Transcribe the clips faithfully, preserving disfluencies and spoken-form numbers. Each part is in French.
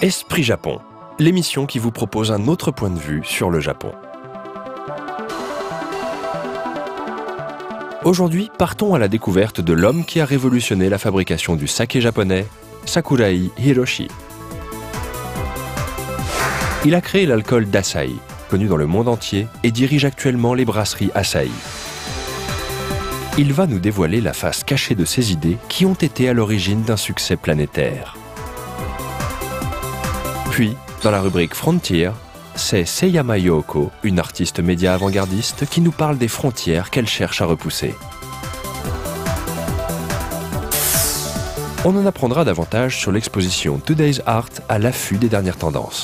Esprit Japon, l'émission qui vous propose un autre point de vue sur le Japon. Aujourd'hui, partons à la découverte de l'homme qui a révolutionné la fabrication du saké japonais, Sakurai Hiroshi. Il a créé l'alcool d'Asahi, connu dans le monde entier, et dirige actuellement les brasseries Asahi. Il va nous dévoiler la face cachée de ses idées qui ont été à l'origine d'un succès planétaire. Puis, dans la rubrique Frontier, c'est Seiyama Yoko, une artiste média avant-gardiste, qui nous parle des frontières qu'elle cherche à repousser. On en apprendra davantage sur l'exposition Today's Art à l'affût des dernières tendances.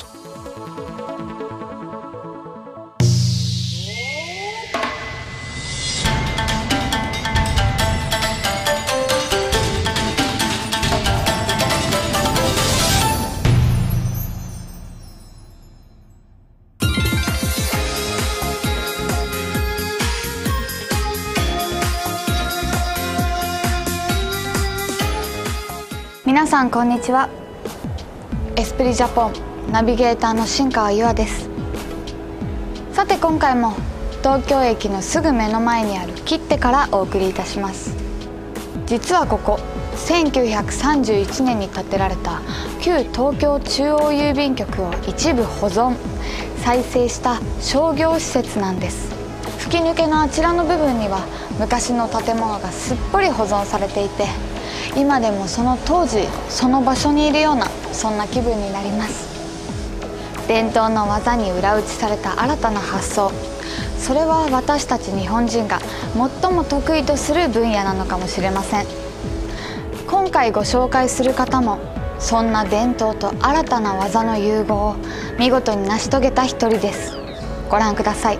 皆さんこんにちは。エスプリジャポンナビゲーターの新川優愛です。さて今回も東京駅のすぐ目の前にある切手からお送りいたします。実はここせんきゅうひゃくさんじゅういちねんに建てられた旧東京中央郵便局を一部保存再生した商業施設なんです。吹き抜けのあちらの部分には昔の建物がすっぽり保存されていて、今でもその当時その場所にいるようなそんな気分になります。伝統の技に裏打ちされた新たな発想、それは私たち日本人が最も得意とする分野なのかもしれません。今回ご紹介する方もそんな伝統と新たな技の融合を見事に成し遂げた一人です。ご覧ください。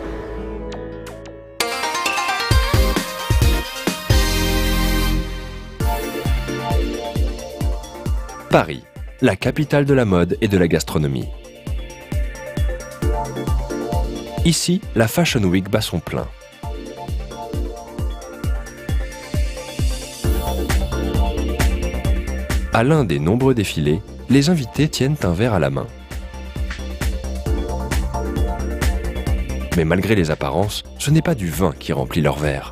Paris, la capitale de la mode et de la gastronomie. Ici, la Fashion Week bat son plein. À l'un des nombreux défilés, les invités tiennent un verre à la main. Mais malgré les apparences, ce n'est pas du vin qui remplit leur verre.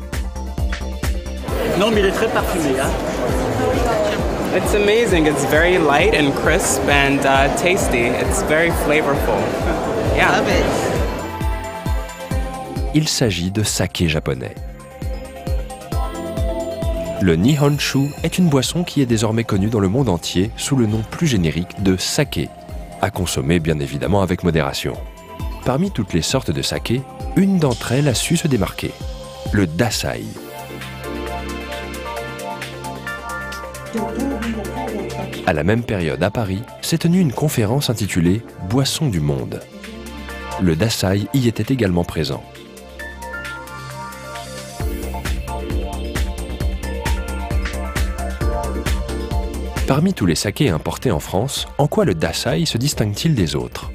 Non, mais il est très parfumé, hein. It's amazing. It's very light and crisp and uh, tasty. It's very flavorful. Yeah. Love it. Il s'agit de saké japonais. Le Nihonshu est une boisson qui est désormais connue dans le monde entier sous le nom plus générique de saké, à consommer bien évidemment avec modération. Parmi toutes les sortes de saké, une d'entre elles a su se démarquer, le Dasahi. À la même période à Paris, s'est tenue une conférence intitulée « Boisson du monde ». Le Dasahi y était également présent. Parmi tous les sakés importés en France, en quoi le Dasahi se distingue-t-il des autres?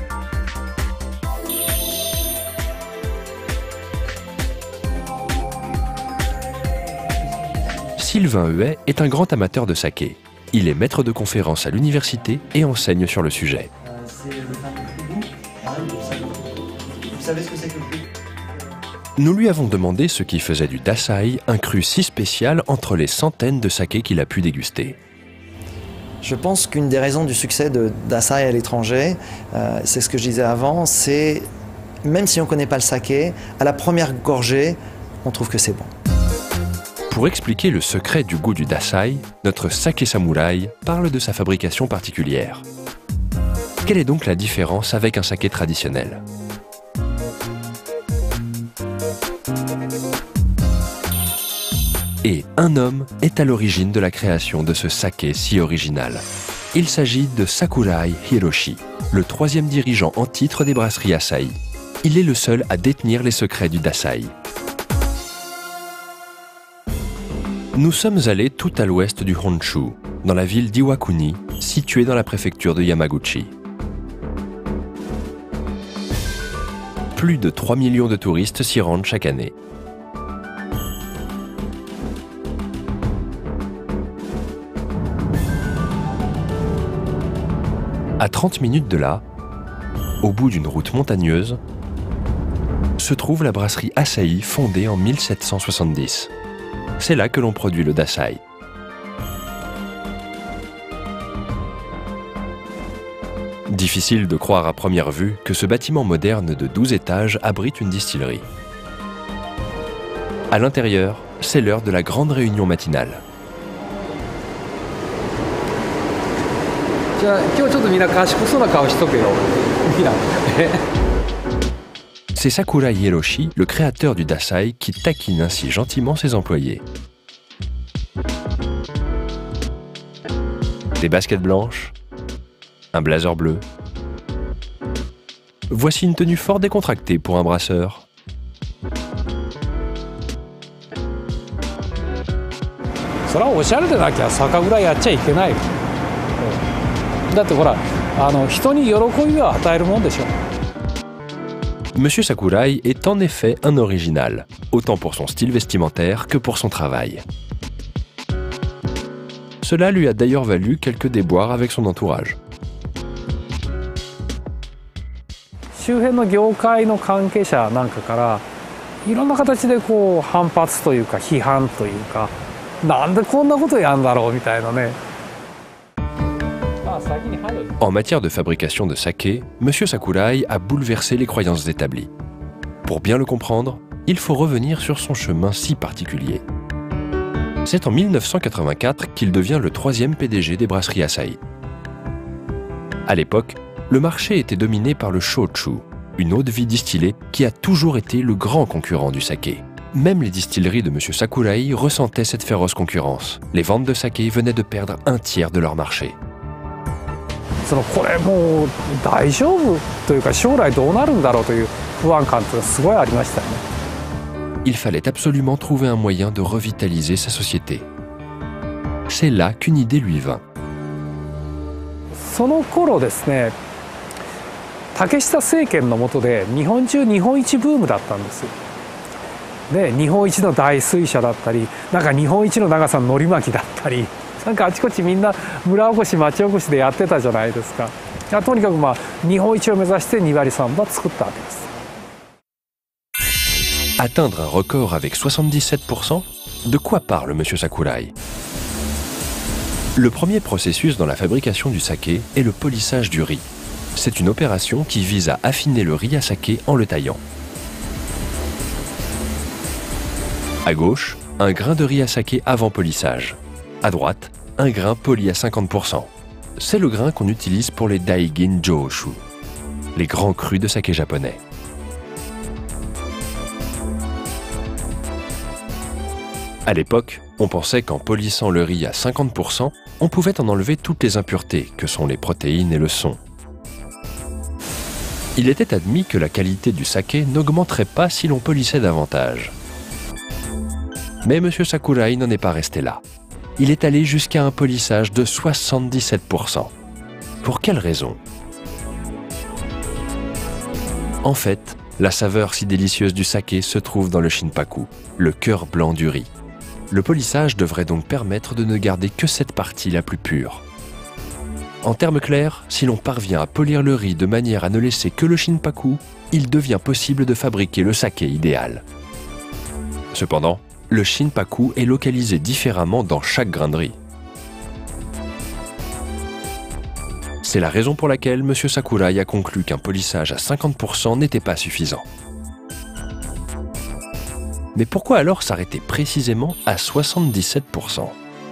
Sylvain Huet est un grand amateur de saké. Il est maître de conférences à l'université et enseigne sur le sujet. C'est le fameux Fugu. Vous savez ce que c'est que le Fugu? Nous lui avons demandé ce qui faisait du Dasahi un cru si spécial entre les centaines de sakés qu'il a pu déguster. Je pense qu'une des raisons du succès de d'Asahi à l'étranger, euh, c'est ce que je disais avant, c'est même si on ne connaît pas le saké, à la première gorgée, on trouve que c'est bon. Pour expliquer le secret du goût du Dasahi, notre saké samouraï parle de sa fabrication particulière. Quelle est donc la différence avec un saké traditionnel? Et un homme est à l'origine de la création de ce saké si original. Il s'agit de Sakurai Hiroshi, le troisième dirigeant en titre des brasseries Asahi. Il est le seul à détenir les secrets du Dasahi. Nous sommes allés tout à l'ouest du Honshu, dans la ville d'Iwakuni, située dans la préfecture de Yamaguchi. Plus de trois millions de touristes s'y rendent chaque année. À trente minutes de là, au bout d'une route montagneuse, se trouve la brasserie Asahi fondée en mille sept cent soixante-dix. C'est là que l'on produit le Dassai. Difficile de croire à première vue que ce bâtiment moderne de douze étages abrite une distillerie. À l'intérieur, c'est l'heure de la grande réunion matinale. C'est Sakurai Hiroshi, le créateur du Dassai, qui taquine ainsi gentiment ses employés. Des baskets blanches, un blazer bleu. Voici une tenue fort décontractée pour un brasseur. Monsieur Sakurai est en effet un original, autant pour son style vestimentaire que pour son travail. Cela lui a d'ailleurs valu quelques déboires avec son entourage. En matière de fabrication de saké, Monsieur Sakurai a bouleversé les croyances établies. Pour bien le comprendre, il faut revenir sur son chemin si particulier. C'est en mille neuf cent quatre-vingt-quatre qu'il devient le troisième P D G des brasseries Asahi. À l'époque, le marché était dominé par le shochu, une eau-de-vie distillée qui a toujours été le grand concurrent du saké. Même les distilleries de Monsieur Sakurai ressentaient cette féroce concurrence. Les ventes de saké venaient de perdre un tiers de leur marché. Il fallait absolument trouver un moyen de revitaliser sa société. C'est là qu'une idée lui vint. Atteindre un record avec soixante-dix-sept pour cent? De quoi parle Monsieur Sakurai? Le premier processus dans la fabrication du saké est le polissage du riz. C'est une opération qui vise à affiner le riz à saké en le taillant. À gauche, un grain de riz à saké avant polissage. À droite, un grain poli à cinquante pour cent. C'est le grain qu'on utilise pour les Daigin Jōshu, les grands crus de saké japonais. À l'époque, on pensait qu'en polissant le riz à cinquante pour cent, on pouvait en enlever toutes les impuretés que sont les protéines et le son. Il était admis que la qualité du saké n'augmenterait pas si l'on polissait davantage. Mais Monsieur Sakurai n'en est pas resté là. Il est allé jusqu'à un polissage de soixante-dix-sept pour cent. Pour quelle raison? En fait, la saveur si délicieuse du saké se trouve dans le shinpaku, le cœur blanc du riz. Le polissage devrait donc permettre de ne garder que cette partie la plus pure. En termes clairs, si l'on parvient à polir le riz de manière à ne laisser que le shinpaku, il devient possible de fabriquer le saké idéal. Cependant, le shinpaku est localisé différemment dans chaque grain de riz. C'est la raison pour laquelle Monsieur Sakurai a conclu qu'un polissage à cinquante pour cent n'était pas suffisant. Mais pourquoi alors s'arrêter précisément à soixante-dix-sept pour cent?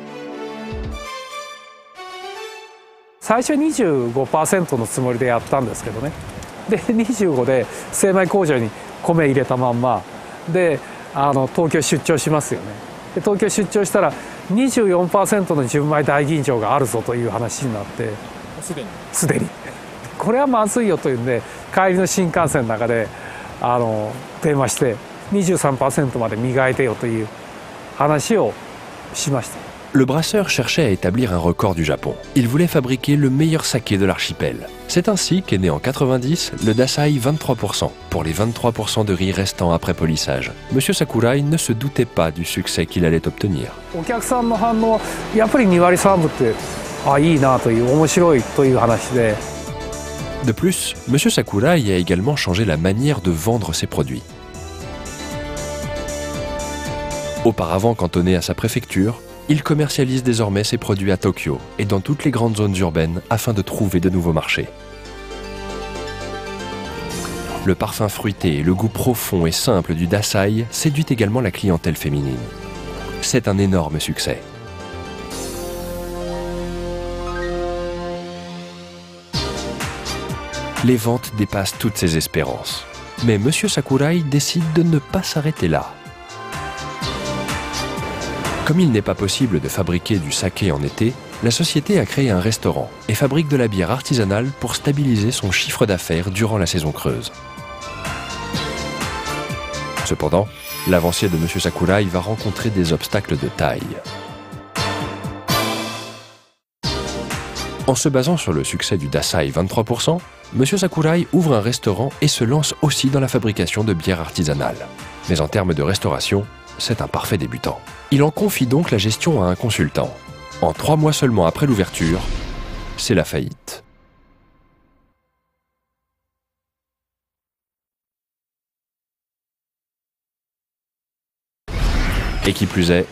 最初にじゅうごパーセント のつもりでやったんですけどね。でにじゅうごで精米工場に米入れたまんまであの東京出張しますよね。で東京出張したら にじゅうよんパーセント の純米大吟醸があるぞという話になってすでにすでにこれはまずいよというんで帰りの新幹線の中であの電話して にじゅうさんパーセント まで磨いてよという話をしました。 Le brasseur cherchait à établir un record du Japon. Il voulait fabriquer le meilleur saké de l'archipel. C'est ainsi qu'est né en quatre-vingt-dix le Dassai vingt-trois pour cent, pour les vingt-trois pour cent de riz restants après polissage. Monsieur Sakurai ne se doutait pas du succès qu'il allait obtenir. お客さんの反応はやっぱりに割さんぶってあいいなという面白いという話で De plus, M. Sakurai a également changé la manière de vendre ses produits. Auparavant cantonné à sa préfecture, il commercialise désormais ses produits à Tokyo et dans toutes les grandes zones urbaines afin de trouver de nouveaux marchés. Le parfum fruité et le goût profond et simple du Dasai séduit également la clientèle féminine. C'est un énorme succès. Les ventes dépassent toutes ses espérances. Mais M. Sakurai décide de ne pas s'arrêter là. Comme il n'est pas possible de fabriquer du saké en été, la société a créé un restaurant et fabrique de la bière artisanale pour stabiliser son chiffre d'affaires durant la saison creuse. Cependant, l'avancée de M. Sakurai va rencontrer des obstacles de taille. En se basant sur le succès du Dasai vingt-trois pour cent, M. Sakurai ouvre un restaurant et se lance aussi dans la fabrication de bières artisanales. Mais en termes de restauration, c'est un parfait débutant. Il en confie donc la gestion à un consultant. En trois mois seulement après l'ouverture, c'est la faillite. Et qui plus est,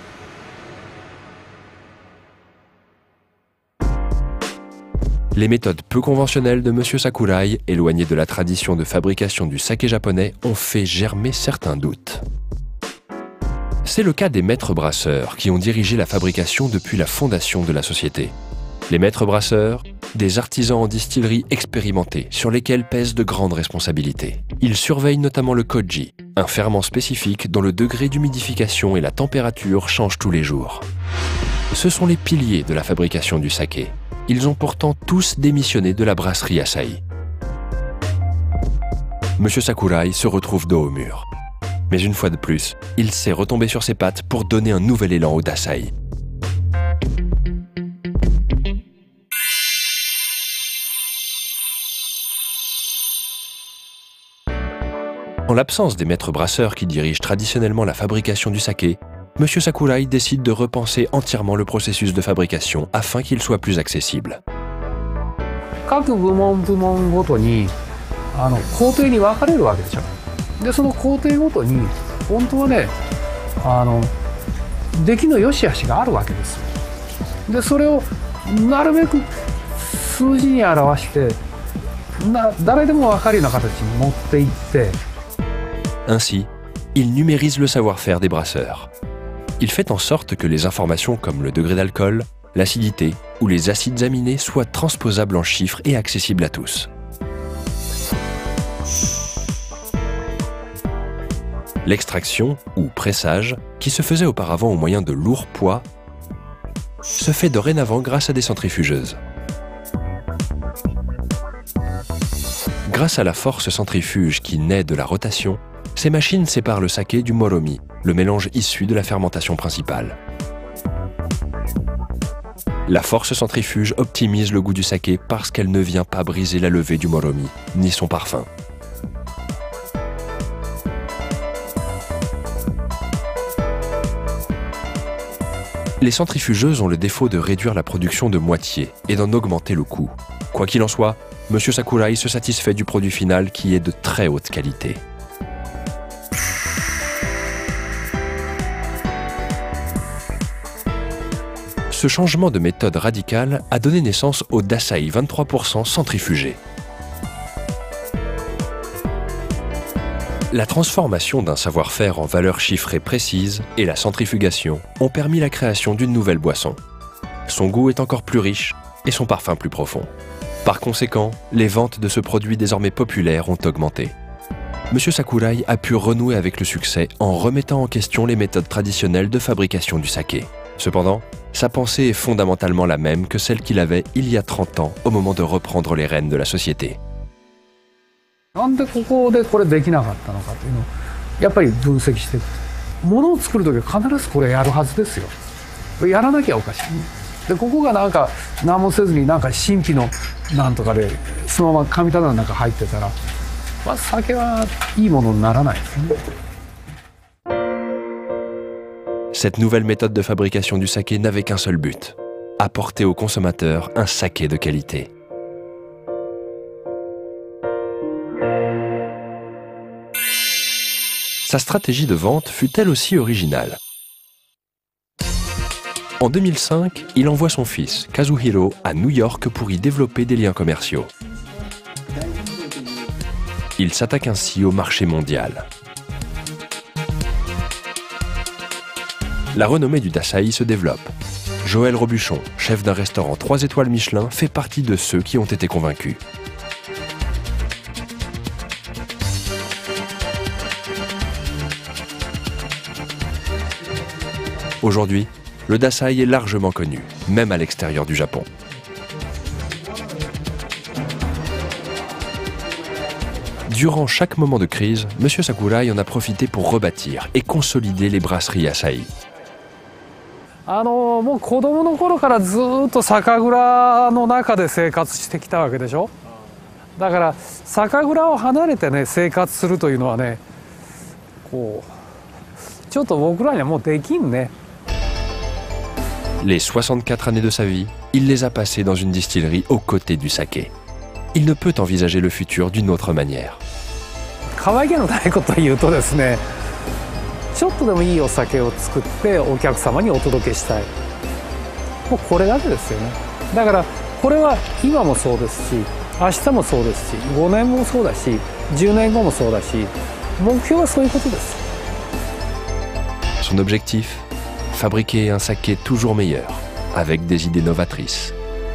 les méthodes peu conventionnelles de M. Sakurai, éloignées de la tradition de fabrication du saké japonais, ont fait germer certains doutes. C'est le cas des maîtres brasseurs qui ont dirigé la fabrication depuis la fondation de la société. Les maîtres brasseurs, des artisans en distillerie expérimentés sur lesquels pèsent de grandes responsabilités. Ils surveillent notamment le koji, un ferment spécifique dont le degré d'humidification et la température changent tous les jours. Ce sont les piliers de la fabrication du saké. Ils ont pourtant tous démissionné de la brasserie Asahi. M. Sakurai se retrouve dos au mur. Mais une fois de plus, il sait retomber sur ses pattes pour donner un nouvel élan au Dasai. En l'absence des maîtres brasseurs qui dirigent traditionnellement la fabrication du saké, M. Sakurai décide de repenser entièrement le processus de fabrication afin qu'il soit plus accessible. 各部門部門ごとにあの工程に分かれるわけでしょ。でその工程ごとに本当はねあの出来の良し悪しがあるわけですよ。でそれをなるべく数字に表してな誰でも分かるような形に持っていって。 Ainsi, il numérise le savoir-faire des brasseurs. Il fait en sorte que les informations comme le degré d'alcool, l'acidité ou les acides aminés soient transposables en chiffres et accessibles à tous. L'extraction, ou pressage, qui se faisait auparavant au moyen de lourds poids, se fait dorénavant grâce à des centrifugeuses. Grâce à la force centrifuge qui naît de la rotation, ces machines séparent le saké du moromi, le mélange issu de la fermentation principale. La force centrifuge optimise le goût du saké parce qu'elle ne vient pas briser la levée du moromi, ni son parfum. Les centrifugeuses ont le défaut de réduire la production de moitié et d'en augmenter le coût. Quoi qu'il en soit, M. Sakurai se satisfait du produit final qui est de très haute qualité. Ce changement de méthode radicale a donné naissance au Dasai vingt-trois pour cent centrifugé. La transformation d'un savoir-faire en valeurs chiffrées précises et la centrifugation ont permis la création d'une nouvelle boisson. Son goût est encore plus riche et son parfum plus profond. Par conséquent, les ventes de ce produit désormais populaire ont augmenté. M. Sakurai a pu renouer avec le succès en remettant en question les méthodes traditionnelles de fabrication du saké. Cependant, sa pensée est fondamentalement la même que celle qu'il avait il y a trente ans au moment de reprendre les rênes de la société. なんでここでこれできなかったのかというのをやっぱり分析していく。ものを作る時は必ずこれやるはずですよ。やらなきゃおかしい。でここがなんか何もせずになんか神秘のなんとかでそのまま神棚の中入ってたら、まあ、酒はいいものにならないですね。 Cette nouvelle méthode de fabrication du saké n'avait qu'un seul but, apporter aux consommateurs un saké de qualité. sa stratégie de vente fut elle aussi originale. En deux mille cinq, il envoie son fils, Kazuhiro, à New York pour y développer des liens commerciaux. Il s'attaque ainsi au marché mondial. La renommée du Dasahi se développe. Joël Robuchon, chef d'un restaurant trois étoiles Michelin, fait partie de ceux qui ont été convaincus. Aujourd'hui, le Dasahi est largement connu, même à l'extérieur du Japon. Durant chaque moment de crise, M. Sakurai en a profité pour rebâtir et consolider les brasseries Asahi. あのもう子供の頃からずっと酒蔵の中で生活してきたわけでしょ。だから酒蔵を離れてね生活するというのはね、こうちょっと僕らにはもうできんね。 Les soixante-quatre années de sa vie, il les a passées dans une distillerie aux côtés du saké. Il ne peut envisager le futur d'une autre manière. 可愛げのないことを言うとですね、ちょっとでもいいお酒を作ってお客様にお届けしたい。もうこれだけですよね。だからこれは今もそうですし、明日もそうですし、ごねんもそうだし、じゅうねんごもそうだし、目標はそういうことです。 Son objectif, fabriquer un saké toujours meilleur, avec des idées novatrices.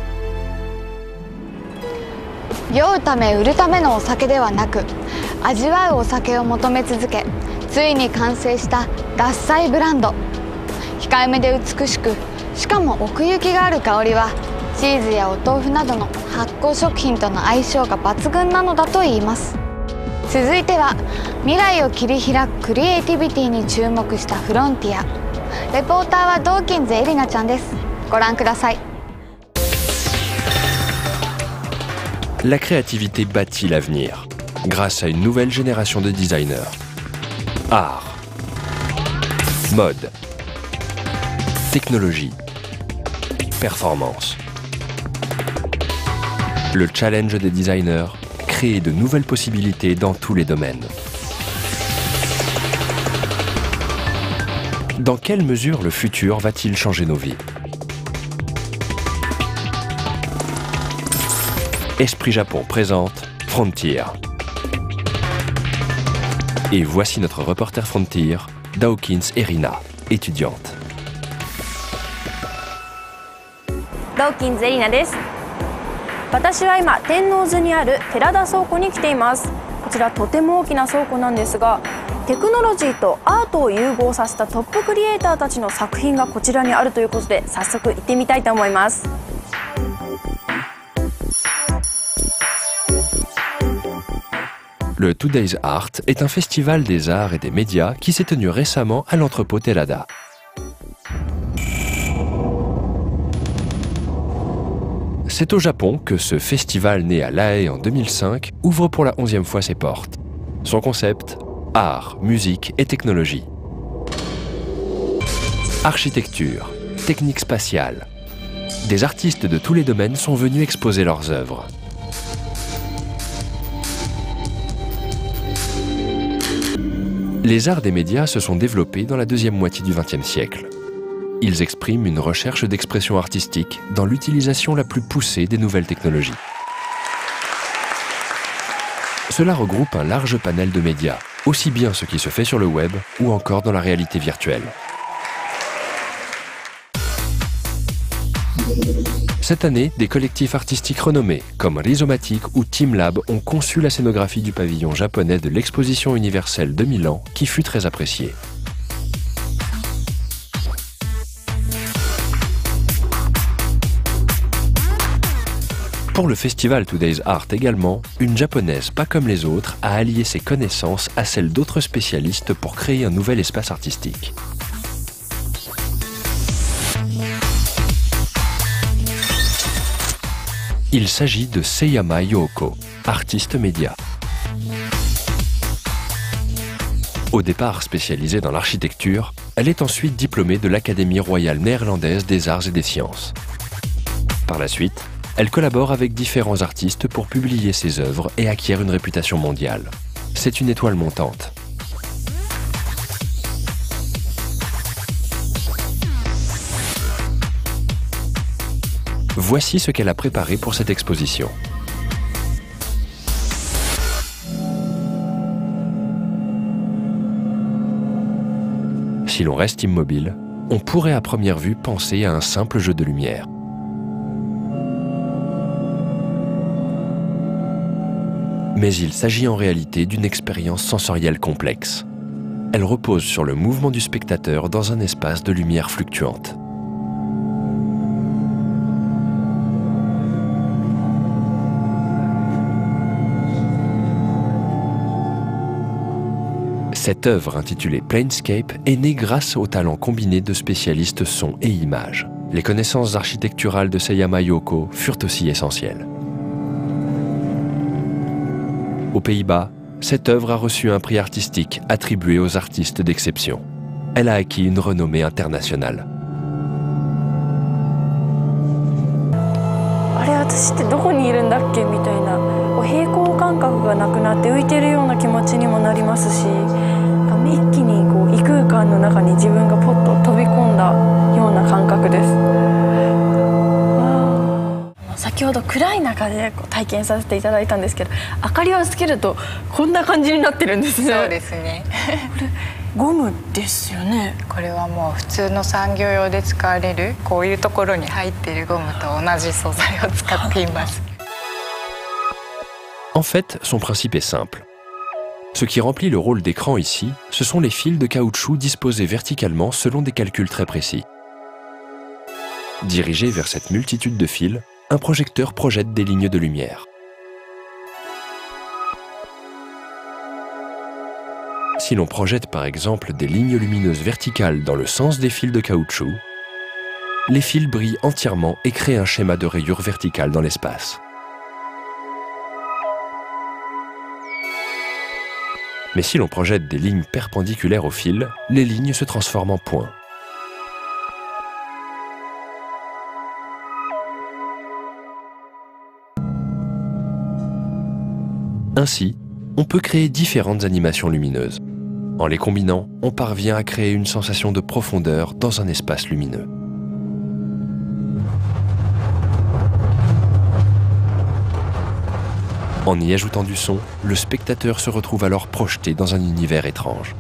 酔うため売るためのお酒ではなく、味わうお酒を求め続け、ついに完成した獺祭ブランド。控えめで美しく、しかも奥行きがある香りはチーズやお豆腐などの発酵食品との相性が抜群なのだといいます。続いては未来を切り開くクリエイティビティに注目したフロンティア。レポーターはドーキンズエリナちゃんです。ご覧ください。 La créativité bâtit l'avenir, grâce à une nouvelle génération de designers. Art, mode, technologie, performance. Le challenge des designers, créer de nouvelles possibilités dans tous les domaines. Dans quelle mesure le futur va-t-il changer nos vies? Esprit Japon présente Frontier. Et voici notre reporter Frontier, Dawkins Erina, étudiante. Dawkins Erina です。私は今天王洲にある寺田倉庫に来ています。こちらとても大きな倉庫なんですが、テクノロジーとアートを融合させたトップクリエイターたちの作品がこちらにあるということで、早速行ってみたいと思います。 Le Today's Art est un festival des arts et des médias qui s'est tenu récemment à l'entrepôt Telada. C'est au Japon que ce festival né à La Haye en deux mille cinq ouvre pour la onzième fois ses portes. Son concept, art, musique et technologie. Architecture, technique spatiale. Des artistes de tous les domaines sont venus exposer leurs œuvres. Les arts des médias se sont développés dans la deuxième moitié du vingtième siècle. Ils expriment une recherche d'expression artistique dans l'utilisation la plus poussée des nouvelles technologies. Cela regroupe un large panel de médias, aussi bien ce qui se fait sur le web ou encore dans la réalité virtuelle. Cette année, des collectifs artistiques renommés comme Rhizomatic ou TeamLab ont conçu la scénographie du pavillon japonais de l'exposition universelle de Milan qui fut très appréciée. Pour le festival Today's Art également, une japonaise pas comme les autres a allié ses connaissances à celles d'autres spécialistes pour créer un nouvel espace artistique. Il s'agit de Seiyama Yoko, artiste média. Au départ spécialisée dans l'architecture, elle est ensuite diplômée de l'Académie royale néerlandaise des arts et des sciences. Par la suite, elle collabore avec différents artistes pour publier ses œuvres et acquiert une réputation mondiale. C'est une étoile montante. Voici ce qu'elle a préparé pour cette exposition. Si l'on reste immobile, on pourrait à première vue penser à un simple jeu de lumière. Mais il s'agit en réalité d'une expérience sensorielle complexe. Elle repose sur le mouvement du spectateur dans un espace de lumière fluctuante. Cette œuvre intitulée Planescape est née grâce au talent combiné de spécialistes son et images. Les connaissances architecturales de Seiyama Yoko furent aussi essentielles. Aux Pays-Bas, cette œuvre a reçu un prix artistique attribué aux artistes d'exception. Elle a acquis une renommée internationale. あれ、私ってどこにいるんだっけみたいな、平行感覚がなくなって浮いてるような気持ちにもなりますし、一気にこう異空間の中に自分がポッと飛び込んだような感覚です。先ほど暗い中でこう体験させていただいたんですけど、明かりをつけるとこんな感じになってるんですね。 そうですね。 これゴムですよね。 これはもう普通の産業用で使われるこういうところに入っているゴムと同じ素材を使っています。 En fait, son principe est simple. Ce qui remplit le rôle d'écran ici, ce sont les fils de caoutchouc disposés verticalement selon des calculs très précis. Dirigé vers cette multitude de fils, un projecteur projette des lignes de lumière. Si l'on projette par exemple des lignes lumineuses verticales dans le sens des fils de caoutchouc, les fils brillent entièrement et créent un schéma de rayures verticales dans l'espace. Mais si l'on projette des lignes perpendiculaires au fil, les lignes se transforment en points. Ainsi, on peut créer différentes animations lumineuses. En les combinant, on parvient à créer une sensation de profondeur dans un espace lumineux. En y ajoutant du son, le spectateur se retrouve alors projeté dans un univers étrange.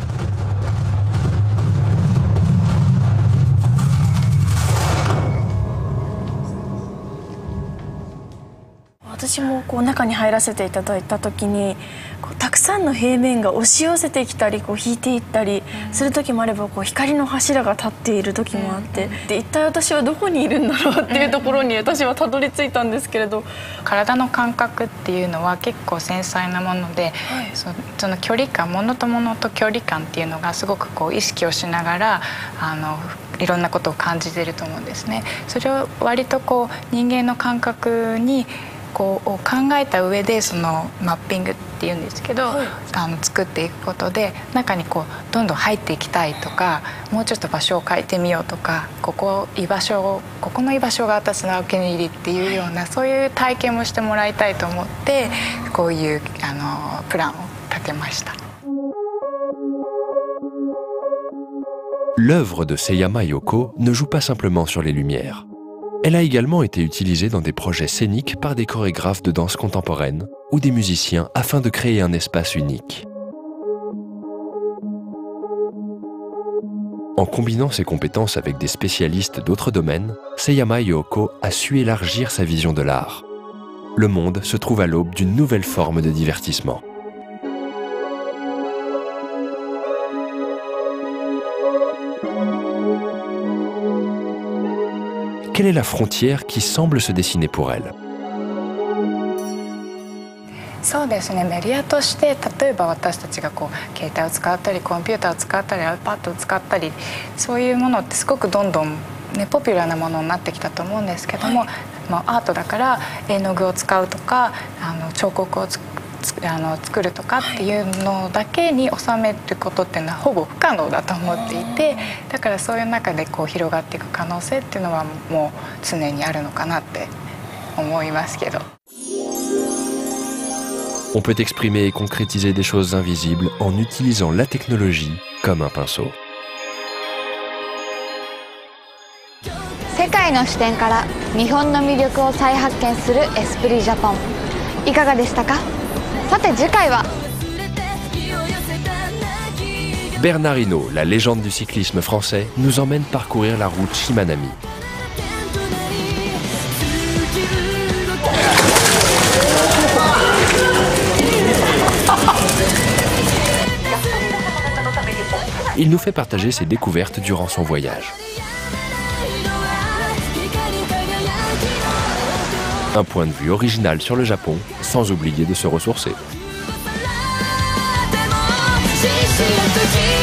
Je 私もこう中に入らせていただいた時にこうたくさんの平面が押し寄せてきたりこう引いていったりする時もあればこう光の柱が立っている時もあってで一体私はどこにいるんだろうっていうところに私はたどり着いたんですけれど体の感覚っていうのは結構繊細なもので、はい、そ, その距離感物と物と距離感っていうのがすごくこう意識をしながらあのいろんなことを感じてると思うんですね。それを割とこう人間の感覚にこう考えた上でそのマッピングっていうんですけど、はい、あの作っていくことで中にこうどんどん入っていきたいとかもうちょっと場所を変えてみようとかここ居場所をここの居場所が私のお気に入りっていうようなそういう体験もしてもらいたいと思ってこういうあのプランを立てました。 L'œuvre de Seiyama Yoko ne joue pas simplement sur les lumières. Elle a également été utilisée dans des projets scéniques par des chorégraphes de danse contemporaine ou des musiciens afin de créer un espace unique. En combinant ses compétences avec des spécialistes d'autres domaines, Seiyama Yoko a su élargir sa vision de l'art. Le monde se trouve à l'aube d'une nouvelle forme de divertissement. Quelle est la frontière qui semble se dessiner pour elle? そうですね、メディアとして例えば私たちがこう携帯を使ったりコンピューターを使ったり iPad を使ったりそういうものってすごくどんどん、ね、ポピュラーなものになってきたと思うんですけども、はいまあ、アートだから絵の具を使うとかあの彫刻を使うあの作るとかっていうのだけに収めることっていうのはほぼ不可能だと思っていてだからそういう中でこう広がっていく可能性っていうのはもう常にあるのかなって思いますけど。 On peut exprimer et concrétiser des choses invisibles en utilisant la technologie comme un pinceau. 世界外の視点から日本の魅力を再発見するエスプリジャポン、いかがでしたか？さて次回は Bernard Hinault, la légende du cyclisme français, nous emmène parcourir la route Shimanami. Il nous fait partager ses découvertes durant son voyage. Un point de vue original sur le Japon, sans oublier de se ressourcer. しい時